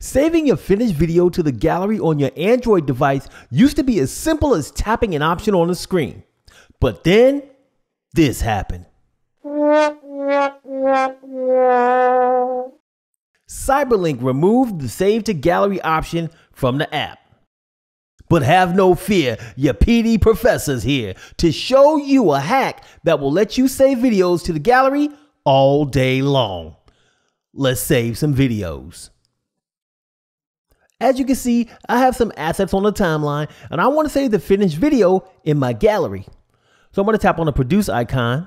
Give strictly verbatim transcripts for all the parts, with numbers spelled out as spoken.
Saving your finished video to the gallery on your Android device used to be as simple as tapping an option on the screen. But then, this happened. Cyberlink removed the Save to Gallery option from the app. But have no fear, your P D professor's here to show you a hack that will let you save videos to the gallery all day long. Let's save some videos. As you can see, I have some assets on the timeline and I want to save the finished video in my gallery. So I'm going to tap on the produce icon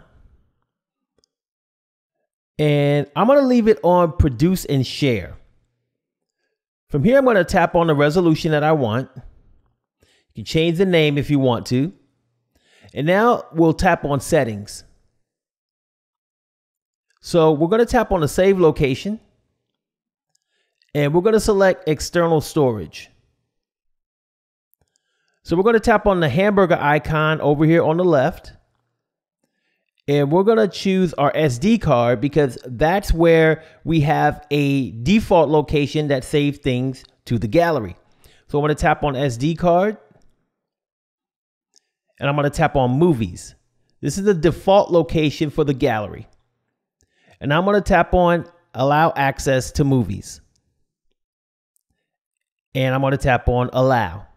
and I'm going to leave it on produce and share. From here, I'm going to tap on the resolution that I want. You can change the name if you want to. And now we'll tap on settings. So we're going to tap on the save location. And we're going to select external storage. So we're going to tap on the hamburger icon over here on the left. And we're going to choose our S D card because that's where we have a default location that saves things to the gallery. So I'm going to tap on S D card. And I'm going to tap on movies. This is the default location for the gallery. And I'm going to tap on allow access to movies. And I'm going to tap on allow.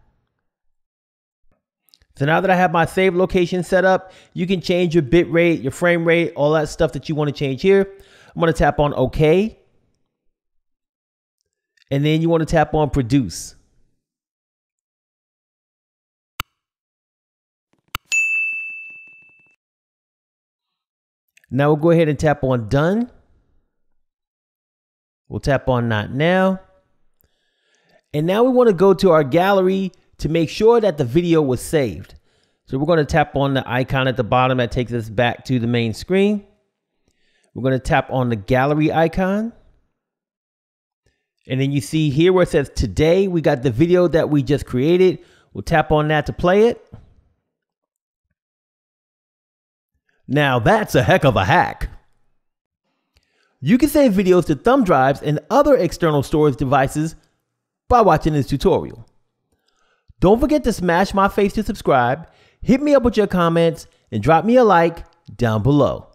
So now that I have my save location set up, you can change your bit rate, your frame rate, all that stuff that you want to change here. I'm going to tap on OK. And then you want to tap on produce. Now we'll go ahead and tap on done. We'll tap on not now. And now we want to go to our gallery to make sure that the video was saved. So we're going to tap on the icon at the bottom that takes us back to the main screen. We're going to tap on the gallery icon. And then you see here where it says today, we got the video that we just created. We'll tap on that to play it. Now that's a heck of a hack. You can save videos to thumb drives and other external storage devices by watching this tutorial. Don't forget to smash my face to subscribe, hit me up with your comments, and drop me a like down below.